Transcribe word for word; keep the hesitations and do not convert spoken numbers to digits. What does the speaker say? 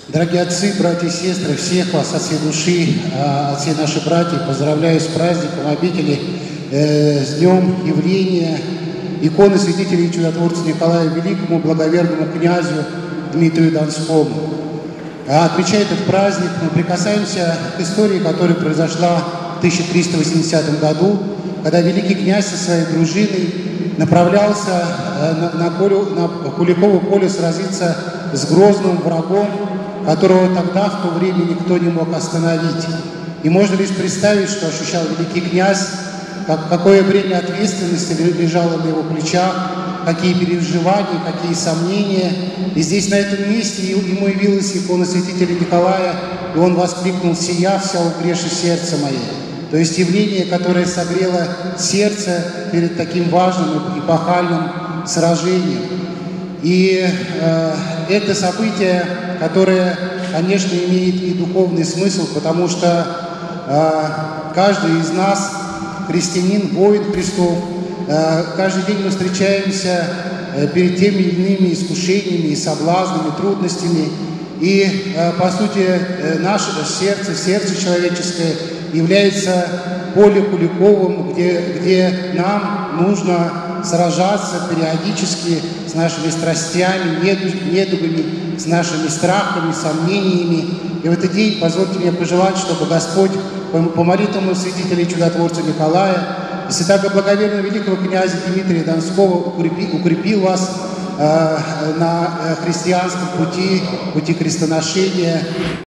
Дорогие отцы, братья и сестры, всех вас от всей души, от всей нашей братьи поздравляю с праздником обители, э, с днем явления иконы святителя и чудотворца Николая Великому, благоверному князю Дмитрию Донскому. А отмечая этот праздник, мы прикасаемся к истории, которая произошла в тысяча триста восьмидесятом году, когда великий князь со своей дружиной направлялся на, на, поле, на Куликово поле сразиться с грозным врагом, которого тогда, в то время, никто не мог остановить. И можно лишь представить, что ощущал великий князь, как, какое бремя ответственности лежало на его плечах, какие переживания, какие сомнения. И здесь, на этом месте, ему явилась икона святителя Николая, и он воскликнул: «Сия вся угреши сердце мое». То есть явление, которое согрело сердце перед таким важным и эпохальным сражением. И э, это событие, которое, конечно, имеет и духовный смысл, потому что э, каждый из нас, христианин, воин Христов, э, каждый день мы встречаемся э, перед теми или иными искушениями и соблазнами, трудностями. И, э, по сути, э, наше сердце, сердце человеческое является поле Куликовым, где, где нам нужно сражаться периодически с нашими страстями, недугами, с нашими страхами, сомнениями. И в этот день позвольте мне пожелать, чтобы Господь по молитвам святителя и чудотворца Николая и святаго благоверного великого князя Дмитрия Донского укрепил, укрепил вас э, на христианском пути, пути крестоношения.